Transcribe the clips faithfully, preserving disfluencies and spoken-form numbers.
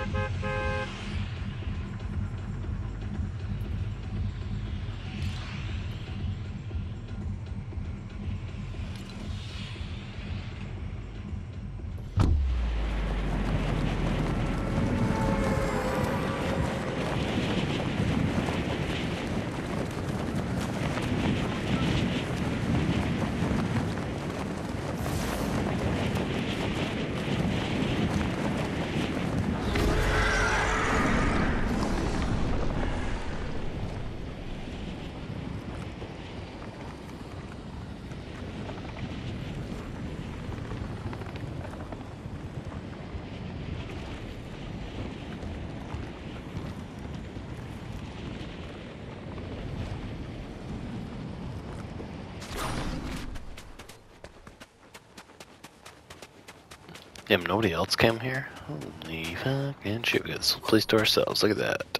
Damn, nobody else came here? Holy fucking shit, we got this place to ourselves, look at that.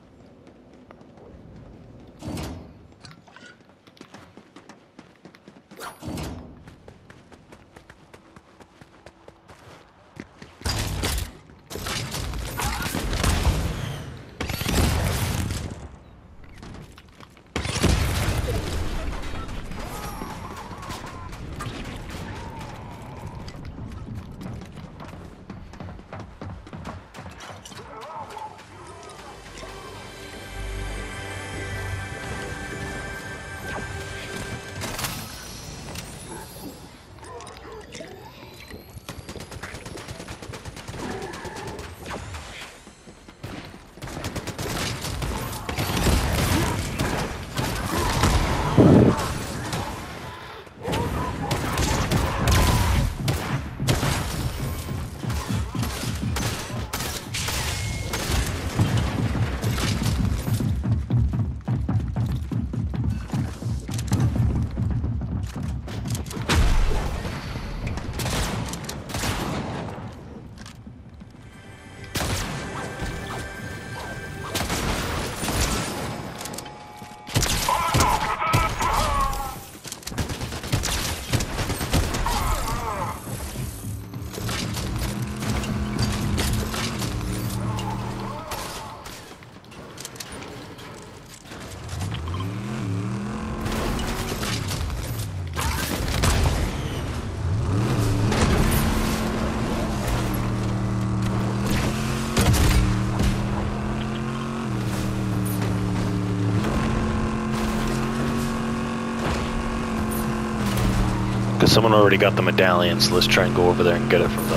Because someone already got the medallion, so let's try and go over there and get it from them.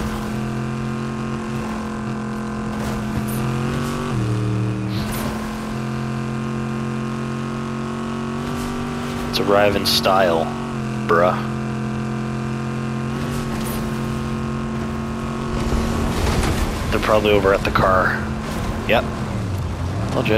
Let's arrive in style, bruh. They're probably over at the car. Yep. Legit.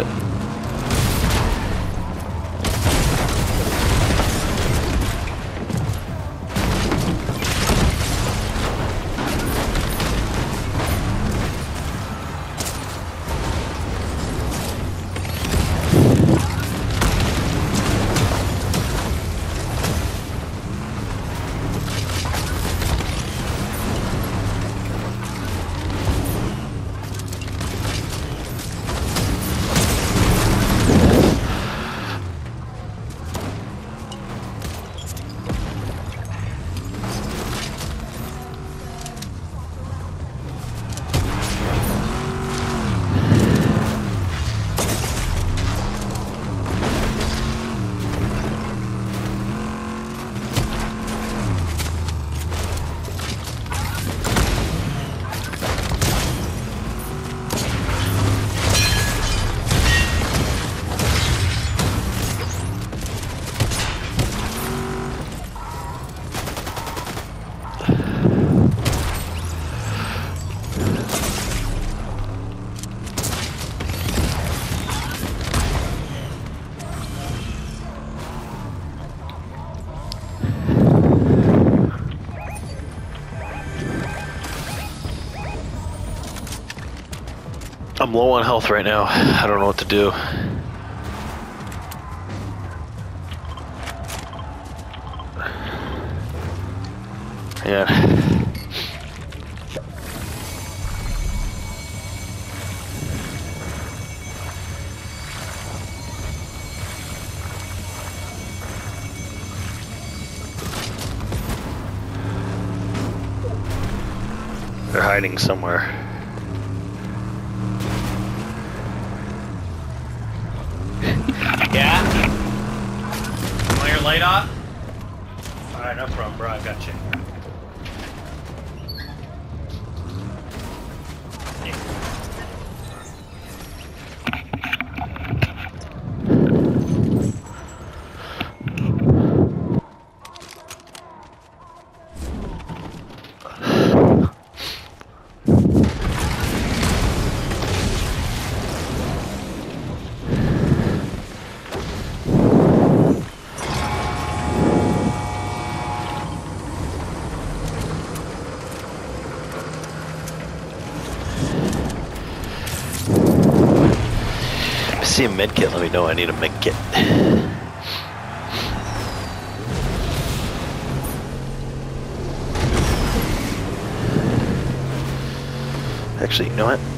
I'm low on health right now. I don't know what to do. Yeah. They're hiding somewhere. Yeah? You want your light off? Alright, no problem, bro. I got you. See a med kit, let me know I need a med kit. Actually, you know what?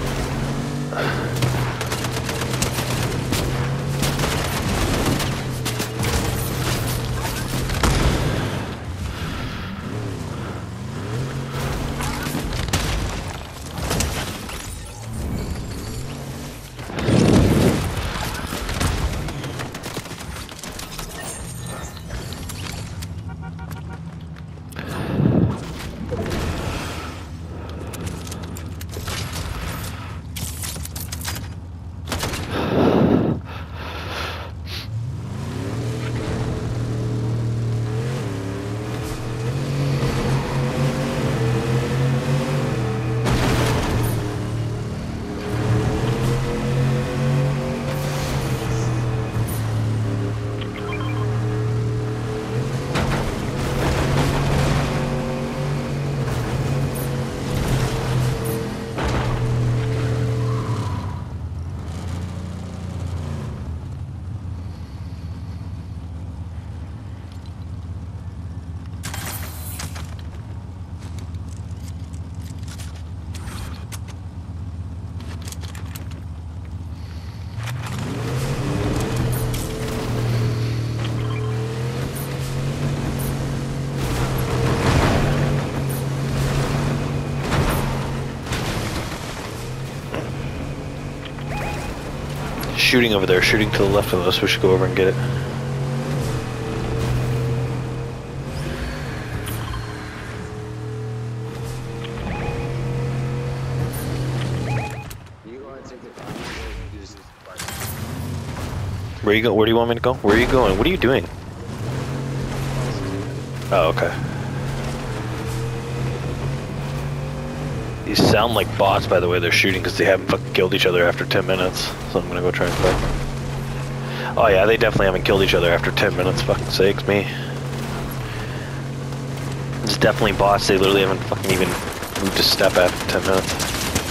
Shooting over there, shooting to the left of us. We should go over and get it. Where you go? Where do you want me to go? Where are you going? What are you doing? Oh, okay. These sound like bots by the way they're shooting because they haven't fucking killed each other after ten minutes. So I'm gonna go try and fight. Oh yeah, they definitely haven't killed each other after ten minutes. Fucking sakes me. It's definitely bots. They literally haven't fucking even moved a step after ten minutes.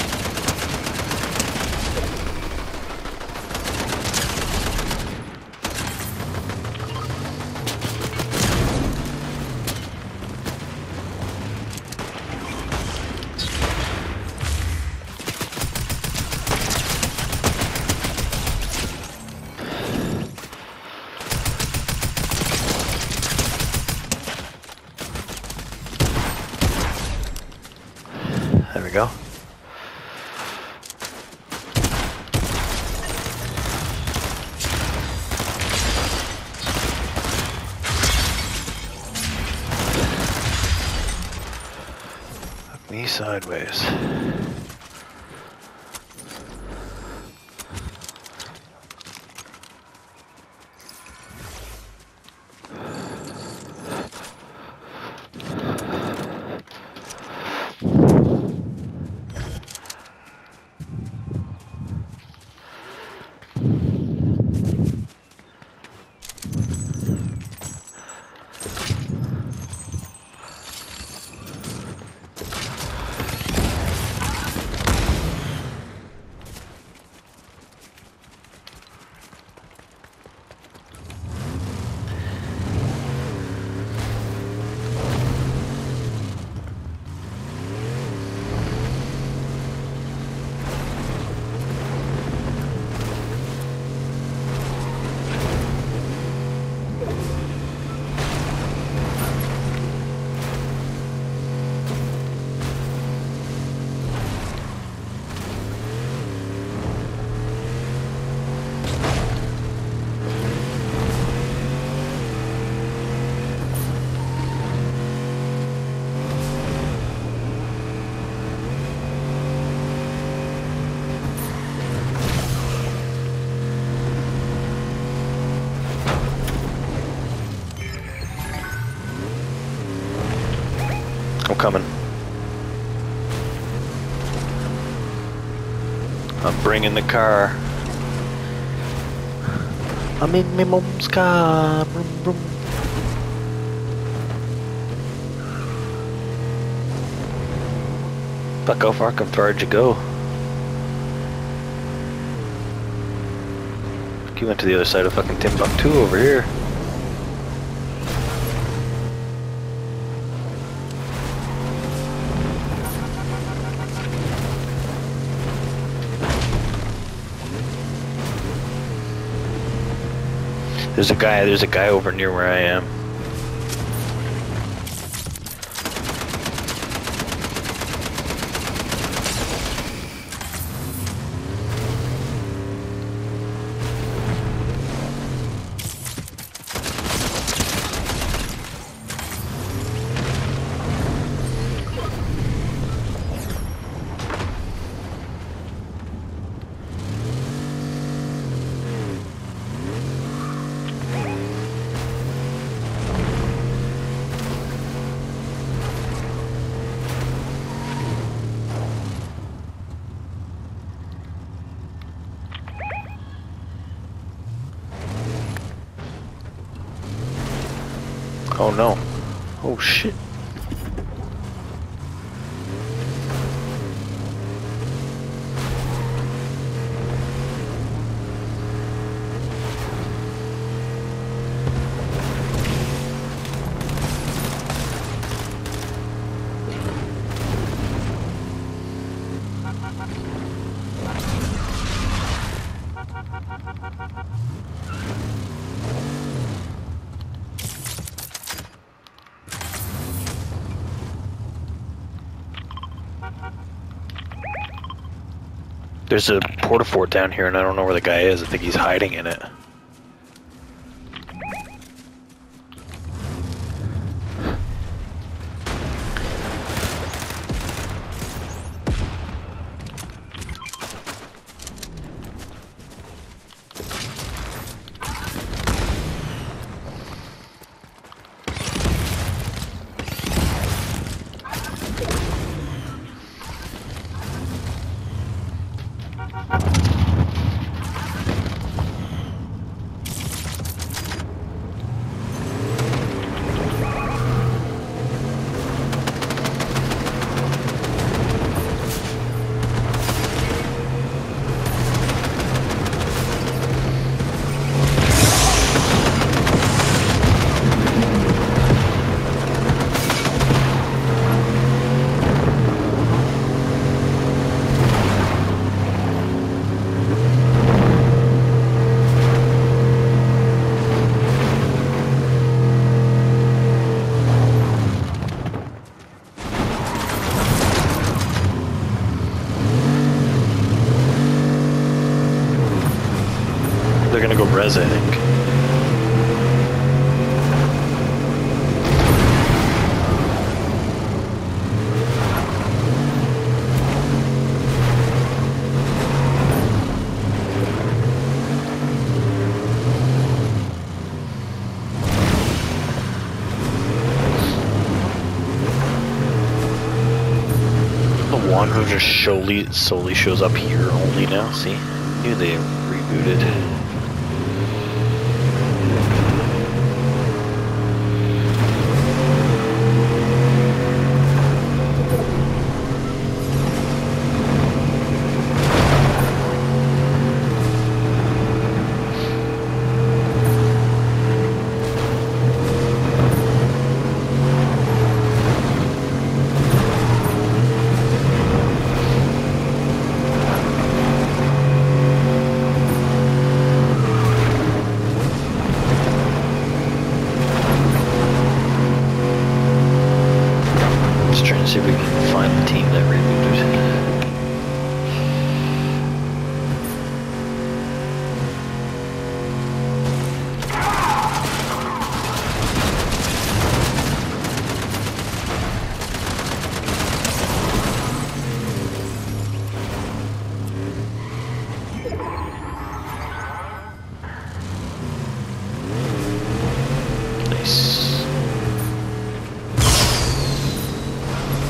There we go. Look me sideways. coming. I'm bringing the car. I'm in my mom's car. Vroom, vroom. Fuck, how far can far you go? You went to the other side of fucking Timbuktu over here. There's a guy, there's a guy over near where I am. Oh no. Oh shit. There's a porta-fort down here and I don't know where the guy is. I think he's hiding in it. They're gonna go res, I think. The one who just solely, solely shows up here only now, see? Knew they rebooted. See if we can find the team that rebooted. Nice.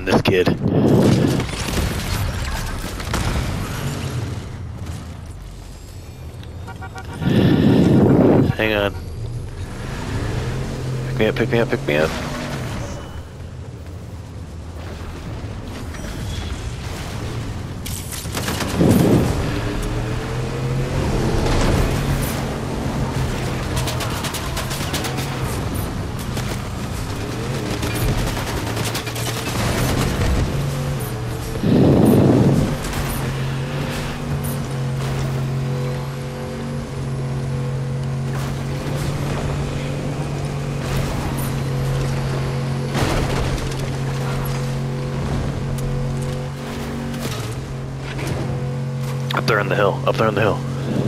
find this kid. Hang on. Pick me up, pick me up, pick me up. Up there on the hill, up there on the hill.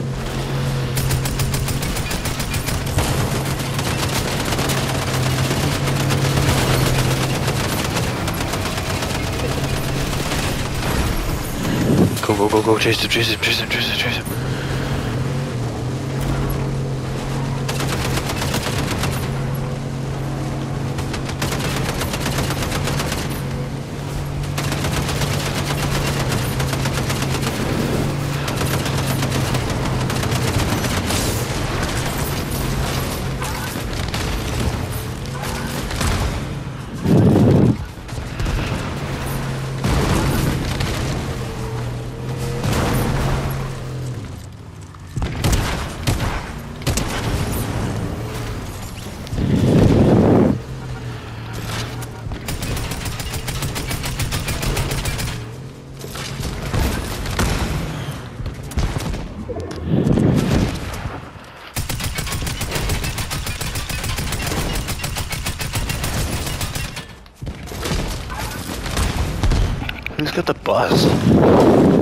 Go, go, go, go, chase him, chase him, chase him, chase him, chase him. Who's got the bus?